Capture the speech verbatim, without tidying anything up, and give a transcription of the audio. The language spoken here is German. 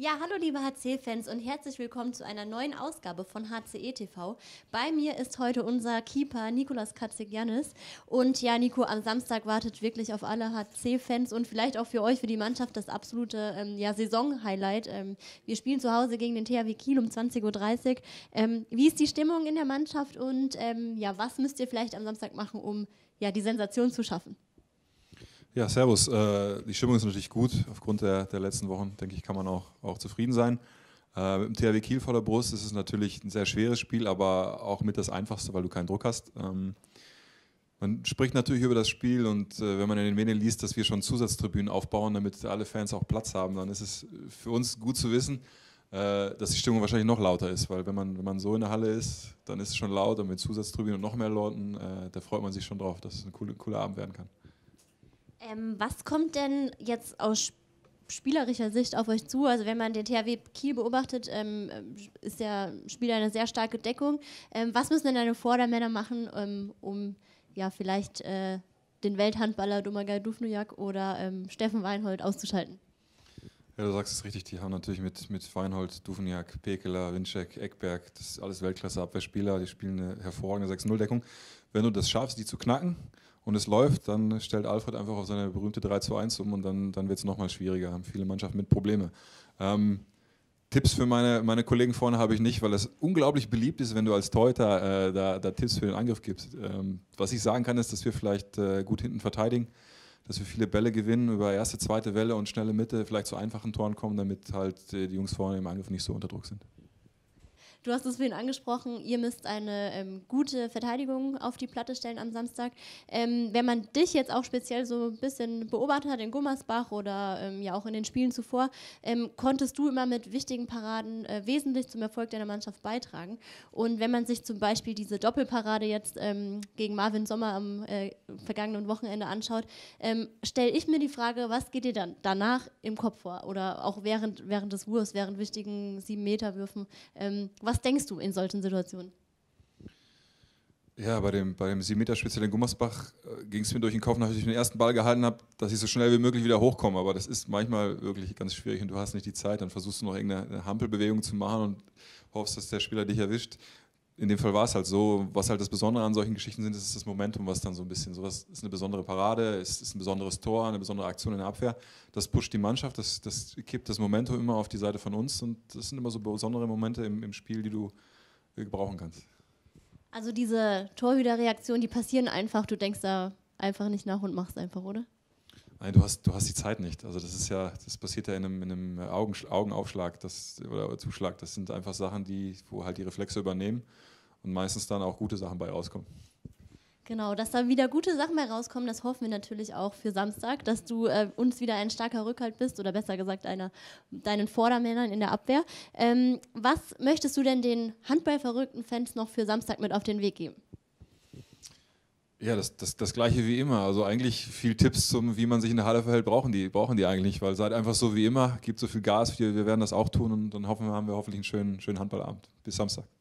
Ja, hallo liebe H C-Fans und herzlich willkommen zu einer neuen Ausgabe von H C E T V. Bei mir ist heute unser Keeper Nicolas Katzigiannis. Und ja, Nico, am Samstag wartet wirklich auf alle H C-Fans und vielleicht auch für euch, für die Mannschaft, das absolute ähm, ja, Saison-Highlight. Ähm, wir spielen zu Hause gegen den T H W Kiel um zwanzig Uhr dreißig. Ähm, wie ist die Stimmung in der Mannschaft und ähm, ja, was müsst ihr vielleicht am Samstag machen, um ja, die Sensation zu schaffen? Ja, servus. Äh, die Stimmung ist natürlich gut. Aufgrund der, der letzten Wochen, denke ich, kann man auch, auch zufrieden sein. Äh, mit dem T H W Kiel vor der Brust ist es natürlich ein sehr schweres Spiel, aber auch mit das einfachste, weil du keinen Druck hast. Ähm, man spricht natürlich über das Spiel und äh, wenn man in den Medien liest, dass wir schon Zusatztribünen aufbauen, damit alle Fans auch Platz haben, dann ist es für uns gut zu wissen, äh, dass die Stimmung wahrscheinlich noch lauter ist, weil wenn man, wenn man so in der Halle ist, dann ist es schon laut und mit Zusatztribünen und noch mehr Leuten, äh, da freut man sich schon drauf, dass es ein cooler, cooler Abend werden kann. Ähm, was kommt denn jetzt aus spielerischer Sicht auf euch zu? Also wenn man den T H W Kiel beobachtet, ähm, ist der Spieler eine sehr starke Deckung. Ähm, was müssen denn deine Vordermänner machen, ähm, um ja vielleicht äh, den Welthandballer Domagoj Duvnjak oder ähm, Steffen Weinhold auszuschalten? Ja, du sagst es richtig, die haben natürlich mit, mit Weinhold, Duvnjak, Pekeler, Winczek, Ekberg, das ist alles Weltklasse-Abwehrspieler, die spielen eine hervorragende sechs null Deckung. Wenn du das schaffst, die zu knacken und es läuft, dann stellt Alfred einfach auf seine berühmte drei zu eins um und dann, dann wird es nochmal schwieriger, haben viele Mannschaften mit Probleme. Ähm, Tipps für meine, meine Kollegen vorne habe ich nicht, weil es unglaublich beliebt ist, wenn du als Torhüter äh, da, da Tipps für den Angriff gibst. Ähm, was ich sagen kann, ist, dass wir vielleicht äh, gut hinten verteidigen, dass wir viele Bälle gewinnen, über erste, zweite Welle und schnelle Mitte vielleicht zu einfachen Toren kommen, damit halt äh, die Jungs vorne im Angriff nicht so unter Druck sind. Du hast es vorhin angesprochen, ihr müsst eine ähm, gute Verteidigung auf die Platte stellen am Samstag. Ähm, wenn man dich jetzt auch speziell so ein bisschen beobachtet hat in Gummersbach oder ähm, ja auch in den Spielen zuvor, ähm, konntest du immer mit wichtigen Paraden äh, wesentlich zum Erfolg deiner Mannschaft beitragen. Und wenn man sich zum Beispiel diese Doppelparade jetzt ähm, gegen Marvin Sommer am äh, vergangenen Wochenende anschaut, ähm, stelle ich mir die Frage, was geht dir dann danach im Kopf vor? Oder auch während, während des Wurfs, während wichtigen sieben-Meter-Würfen. Ähm, Was denkst du in solchen Situationen? Ja, bei dem, bei dem sieben Meter speziell in Gummersbach äh, ging es mir durch den Kopf, nachdem ich den ersten Ball gehalten habe, dass ich so schnell wie möglich wieder hochkomme. Aber das ist manchmal wirklich ganz schwierig und du hast nicht die Zeit. Dann versuchst du noch irgendeine Hampelbewegung zu machen und hoffst, dass der Spieler dich erwischt. In dem Fall war es halt so. Was halt das Besondere an solchen Geschichten sind, ist das Momentum, was dann so ein bisschen, sowas ist eine besondere Parade, es ist ein besonderes Tor, eine besondere Aktion in der Abwehr. Das pusht die Mannschaft, das, das kippt das Momentum immer auf die Seite von uns und das sind immer so besondere Momente im, im Spiel, die du gebrauchen kannst. Also diese Torhüterreaktionen, die passieren einfach, du denkst da einfach nicht nach und machst einfach, oder? Nein, du hast, du hast die Zeit nicht. Also das ist ja, das passiert ja in einem, in einem Augen, Augenaufschlag das, oder Zuschlag. Das sind einfach Sachen, die, wo halt die Reflexe übernehmen und meistens dann auch gute Sachen bei rauskommen. Genau, dass da wieder gute Sachen bei rauskommen, das hoffen wir natürlich auch für Samstag, dass du äh, uns wieder ein starker Rückhalt bist oder besser gesagt einer, deinen Vordermännern in der Abwehr. Ähm, was möchtest du denn den handballverrückten Fans noch für Samstag mit auf den Weg geben? Ja, das, das, das Gleiche wie immer. Also eigentlich viel Tipps, zum, wie man sich in der Halle verhält, brauchen die, brauchen die eigentlich nicht, weil seid einfach so wie immer, gibt so viel Gas, wir, wir werden das auch tun und dann hoffen wir, haben wir hoffentlich einen schönen, schönen Handballabend. Bis Samstag.